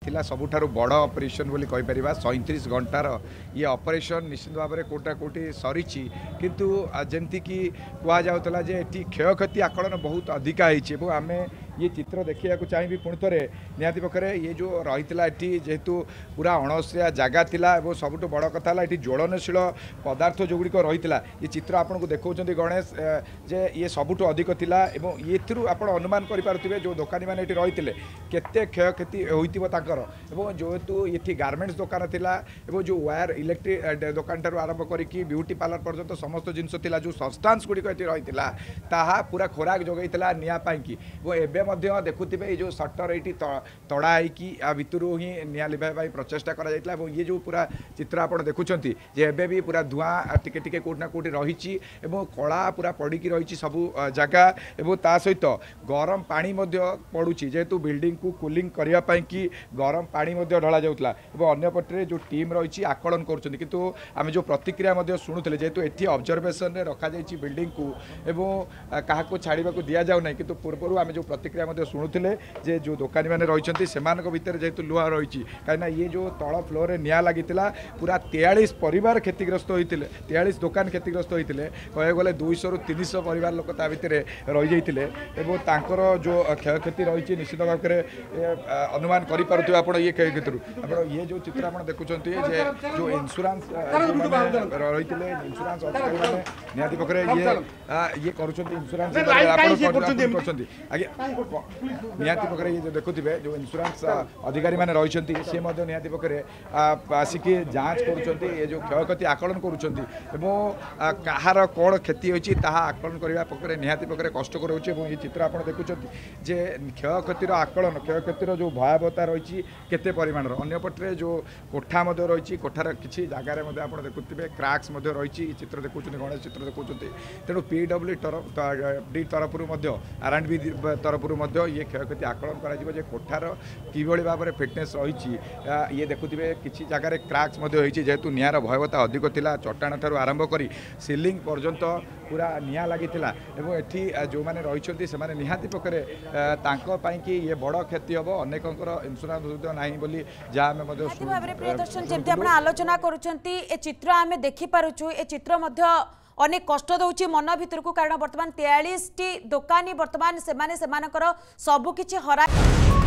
थिला सबुठारु बड़ ऑपरेशन बोली कहि परिबा 37 घंटार ये ऑपरेशन निश्चित भाव में कोटा कोटी सरी किंतु जेमती कि कह जाउतला जे एटी क्षयक्षति आकलन बहुत अधिका होइछि आमे ये चित्र देखा चाहिए पुणी थे निहाती पक्षे ये जो रही है जेहेतु पूरा अणसिया जगह थिला सबुठ बड़ कथा ये ज्वलनशील पदार्थ जो गुड़िक रही ये चित्र आपन को देखा गणेश जे ये सबुठ अधिक थिला ये आप अनुमान करें जो दोकानी मैंने रही केते क्षयक्षति होकर जेहेतु ये गारमेंट्स दुकान थिला जो वायर इलेक्ट्रिक दुकान ठार आरंभ करके ब्यूटी पार्लर पर्यंत समस्त जिनस जो सब्सटेंस गुड़िक रही पूरा खोराक जगैला निपाई एवं देखुवे ये जो सटर ये तड़ाई भितर ही निआ लिभाई प्रचेषा कर ये जो पूरा चित्र आप देखुं भी पूरा धूआं टिके कौटना कौटी रही कला पूरा पड़ी रही सबू जगह और ता सहित गरम पानी पड़ू जेहेतु बिल्डिंग को कूलिंग करने कि गरम पानी ढला जाऊला अंपटे जो टीम रही आकलन करूँ आम जो प्रतिक्रिया शुणुले जेहेतु ये ऑब्जर्वेशन रखा जाइए बिल्डिंग को क्या छाड़ा दि जाऊना कि पूर्व आम जो प्रतिक्रिया शुणुले जे जो दोकानी मैंने रही से भितर जेहेतु लुहा रही कहीं ये जो तल फ्लोर में निआ लगी पूरा 43 परिवार क्षतिग्रस्त होते 43 दुकान क्षतिग्रस्त होते कह गले 200 ରୁ 300 परिवार लोक ता भितर रही जाते जो क्षयक्षति रही निश्चित भाव में अनुमान करें आप ये क्षयक्षति आप ये जो चित्र आप देखुं जो इंश्योरेंस रही इंश्योरेंस अधिकारी मैंने निहाती पक्षे ये कर निहाती पक्षे ये जो देखुए जो इंश्योरेंस अधिकारी मैंने रही सी निहाती पक्षे आसिक जांच कर ये जो क्षयक्षति आकलन कहार कौन क्षति होती आकलन करने पक्षे निहाती पक्षे कष्टकर होची ये चित्र आप देखुं जे क्षयक्षतिर आकलन क्षयक्षतिर जो भयावहता रही केते परिमाण अंपटे जो कोठा रही कोठार किसी जगार आप देखुए क्राक्स रही चित्र देखुं गणेश चित्र देखुं तेणु पीडब्ल्यू तरफ R&B तरफ ये क्षयक्षति आकलन कर कोठार किभली भाव में फिटनेस रही ये देखुए किसी जगार क्राक्स जेहेतु निआर भयावहता अधिक थिला चट्टाण ठार आरंभ कर सिलिंग पर्यंत पूरा निआ लगी एठी जो मैंने रही से निहाती पक्षे कि ये बड़ क्षति हम अनेक इंश्योरेंस ना बोली प्रियदर्शन जमी आलोचना कर चित्र आम देखिपुँ ए चित्र अनेक कष्ट दौर मन भितर को कारण बर्तमान 43 टी दोकानी बर्तमान सबुकिछि हरा